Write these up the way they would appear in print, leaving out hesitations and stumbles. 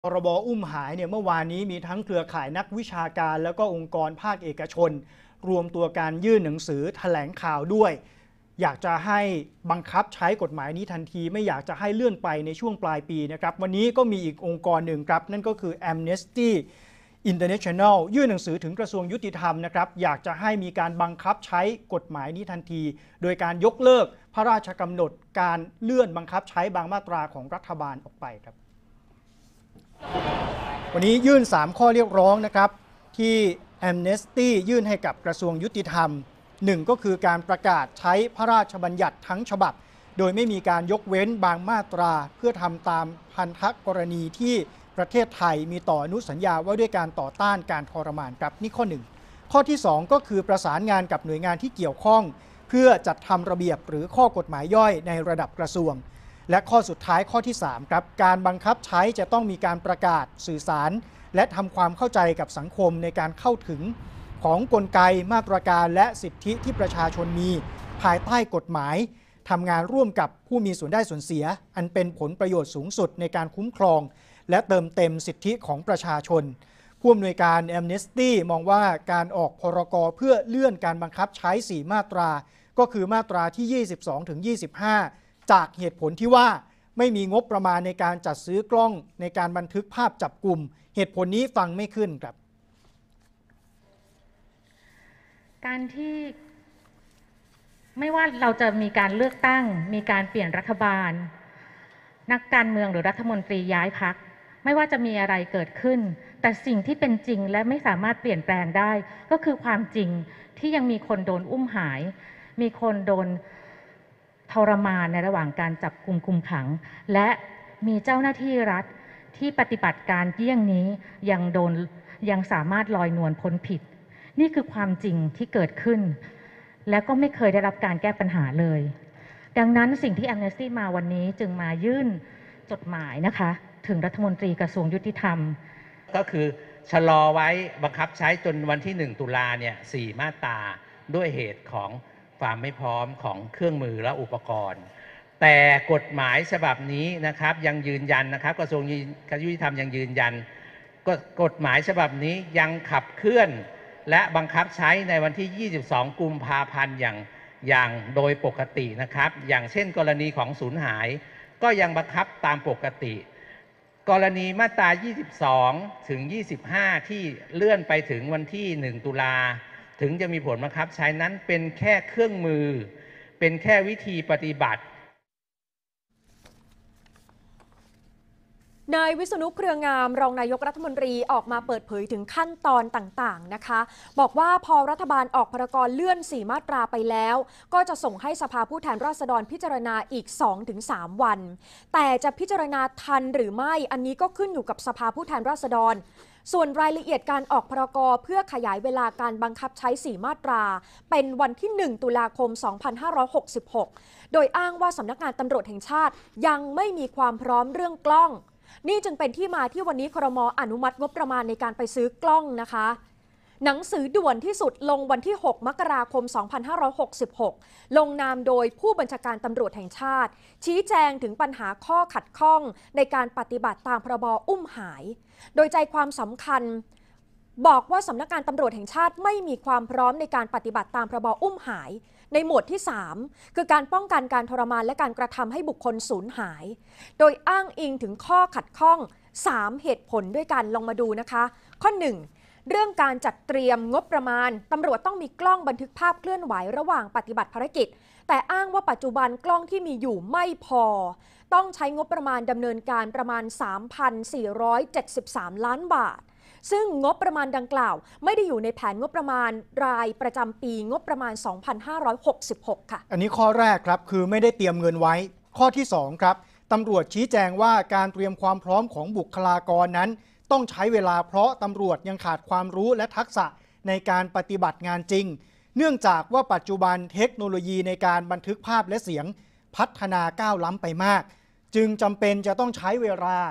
พรบอุ้มหายเนี่ยเมื่อวานนี้มีทั้งเครือข่ายนักวิชาการแล้วก็องค์กรภาคเอกชนรวมตัวการยื่นหนังสือแถลงข่าวด้วยอยากจะให้บังคับใช้กฎหมายนี้ทันทีไม่อยากจะให้เลื่อนไปในช่วงปลายปีนะครับวันนี้ก็มีอีกองค์กรหนึ่งครับนั่นก็คือ Amnesty International ยื่นหนังสือถึงกระทรวงยุติธรรมนะครับอยากจะให้มีการบังคับใช้กฎหมายนี้ทันทีโดยการยกเลิกพระราชกำหนดการเลื่อนบังคับใช้บางมาตราของรัฐบาลออกไปครับวันนี้ยื่น3ข้อเรียกร้องนะครับที่ Amnesty ยื่นให้กับกระทรวงยุติธรรม1ก็คือการประกาศใช้พระราชบัญญัติทั้งฉบับโดยไม่มีการยกเว้นบางมาตราเพื่อทำตามพันธกรณีที่ประเทศไทยมีต่ออนุสัญญาว่าด้วยการต่อต้านการทรมานครับนี่ข้อ1ข้อที่2ก็คือประสานงานกับหน่วยงานที่เกี่ยวข้องเพื่อจัดทำระเบียบหรือข้อกฎหมายย่อยในระดับกระทรวงและข้อสุดท้ายข้อที่3ครับการบังคับใช้จะต้องมีการประกาศสื่อสารและทำความเข้าใจกับสังคมในการเข้าถึงของกลไกมาตรการและสิทธิที่ประชาชนมีภายใต้กฎหมายทำงานร่วมกับผู้มีส่วนได้ส่วนเสียอันเป็นผลประโยชน์สูงสุดในการคุ้มครองและเติมเต็มสิทธิของประชาชนผู้อำนวยการ Amnesty มองว่าการออกพรก.เพื่อเลื่อนการบังคับใช้4มาตราก็คือมาตราที่ 22 ถึง 25 จากเหตุผลที่ว่าไม่มีงบประมาณในการจัดซื้อกล้องในการบันทึกภาพจับกลุ่มเหตุผลนี้ฟังไม่ขึ้นครับการที่ไม่ว่าเราจะมีการเลือกตั้งมีการเปลี่ยนรัฐบาลนักการเมืองหรือรัฐมนตรีย้ายพรรคไม่ว่าจะมีอะไรเกิดขึ้นแต่สิ่งที่เป็นจริงและไม่สามารถเปลี่ยนแปลงได้ก็คือความจริงที่ยังมีคนโดนอุ้มหายมีคนโดนทรมานในระหว่างการจับกุมคุมขังและมีเจ้าหน้าที่รัฐที่ปฏิบัติการเยี่ยงนี้ยังสามารถลอยนวลพ้นผิดนี่คือความจริงที่เกิดขึ้นและก็ไม่เคยได้รับการแก้ปัญหาเลยดังนั้นสิ่งที่ Amnesty มาวันนี้จึงมายื่นจดหมายนะคะถึงรัฐมนตรีกระทรวงยุติธรรมก็คือชะลอไว้บังคับใช้จนวันที่1 ตุลาเนี่ย4มาตราด้วยเหตุของความไม่พร้อมของเครื่องมือและอุปกรณ์แต่กฎหมายฉบับนี้นะครับยังยืนยันนะครับกระทรวงยุติธรรมยังยืนยันกฎหมายฉบับนี้ยังขับเคลื่อนและบังคับใช้ในวันที่ 22 กุมภาพันธ์อย่างโดยปกตินะครับอย่างเช่นกรณีของสูญหายก็ยังบังคับตามปกติกรณีมาตรา 22 ถึง 25 ที่เลื่อนไปถึงวันที่ 1 ตุลาถึงจะมีผลบังคับใช้นั้นเป็นแค่เครื่องมือเป็นแค่วิธีปฏิบัตินายวิษณุ เครืองามรองนายกรัฐมนตรีออกมาเปิดเผยถึงขั้นตอนต่างๆนะคะบอกว่าพอรัฐบาลออกพรกเลื่อน4มาตราไปแล้วก็จะส่งให้สภาผู้แทนราษฎรพิจารณาอีก 2-3 วันแต่จะพิจารณาทันหรือไม่อันนี้ก็ขึ้นอยู่กับสภาผู้แทนราษฎรส่วนรายละเอียดการออกพรกเพื่อขยายเวลาการบังคับใช้4มาตราเป็นวันที่1 ตุลาคม 2566 โดยอ้างว่าสำนักงานตำรวจแห่งชาติยังไม่มีความพร้อมเรื่องกล้องนี่จึงเป็นที่มาที่วันนี้ครม.อนุมัติงบประมาณในการไปซื้อกล้องนะคะหนังสือด่วนที่สุดลงวันที่6 มกราคม 2566 ลงนามโดยผู้บัญชาการตำรวจแห่งชาติชี้แจงถึงปัญหาข้อขัดข้องในการปฏิบัติตามพรบอุ้มหายโดยใจความสำคัญบอกว่าสำนักงานตำรวจแห่งชาติไม่มีความพร้อมในการปฏิบัติตามพรบอุ้มหายในหมวดที่ 3 คือการป้องกันการทรมานและการกระทำให้บุคคลสูญหายโดยอ้างอิงถึงข้อขัดข้อง3เหตุผลด้วยกันลองมาดูนะคะข้อ 1เรื่องการจัดเตรียมงบประมาณตำรวจต้องมีกล้องบันทึกภาพเคลื่อนไหวระหว่างปฏิบัติภารกิจแต่อ้างว่าปัจจุบันกล้องที่มีอยู่ไม่พอต้องใช้งบประมาณดำเนินการประมาณ 3,473 ล้านบาทซึ่งงบประมาณดังกล่าวไม่ได้อยู่ในแผนงบประมาณรายประจำปีงบประมาณ 2566 ค่ะอันนี้ข้อแรกครับคือไม่ได้เตรียมเงินไว้ข้อที่2ครับตำรวจชี้แจงว่าการเตรียมความพร้อมของบุคลากรนั้นต้องใช้เวลาเพราะตำรวจยังขาดความรู้และทักษะในการปฏิบัติงานจริงเนื่องจากว่าปัจจุบันเทคโนโลยีในการบันทึกภาพและเสียงพัฒนาก้าวล้ำไปมากจึงจำเป็นจะต้องใช้เวลา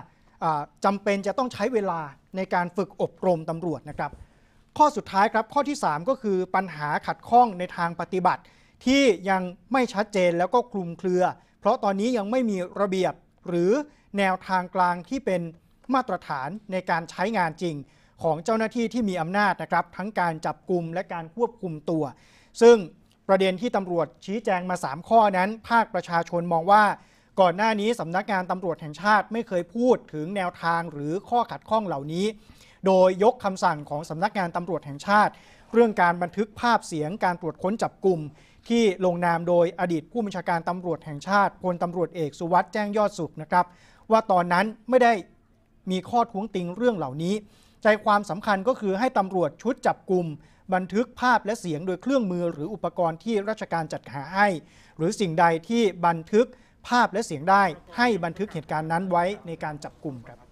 ในการฝึกอบรมตำรวจนะครับข้อสุดท้ายครับข้อที่3ก็คือปัญหาขัดข้องในทางปฏิบัติที่ยังไม่ชัดเจนแล้วก็คลุมเครือเพราะตอนนี้ยังไม่มีระเบียบหรือแนวทางกลางที่เป็นมาตรฐานในการใช้งานจริงของเจ้าหน้าที่ที่มีอำนาจนะครับทั้งการจับกุมและการควบคุมตัว ซึ่งประเด็นที่ตำรวจชี้แจงมา3ข้อนั้นภาคประชาชนมองว่าก่อนหน้านี้สำนักงานตำรวจแห่งชาติไม่เคยพูดถึงแนวทางหรือข้อขัดข้องเหล่านี้โดยยกคำสั่งของสำนักงานตำรวจแห่งชาติเรื่องการบันทึกภาพเสียงการตรวจค้นจับกุมที่ลงนามโดยอดีตผู้บัญชาการตำรวจแห่งชาติพลตำรวจเอกสุวัสด์แจ้งยอดสุขนะครับว่าตอนนั้นไม่ได้มีข้อท้วงติงเรื่องเหล่านี้ใจความสำคัญก็คือให้ตำรวจชุดจับกุมบันทึกภาพและเสียงโดยเครื่องมือหรืออุปกรณ์ที่ราชการจัดหาให้หรือสิ่งใดที่บันทึกภาพและเสียงได้ให้บันทึกเหตุการณ์นั้นไว้ในการจับกุมครับ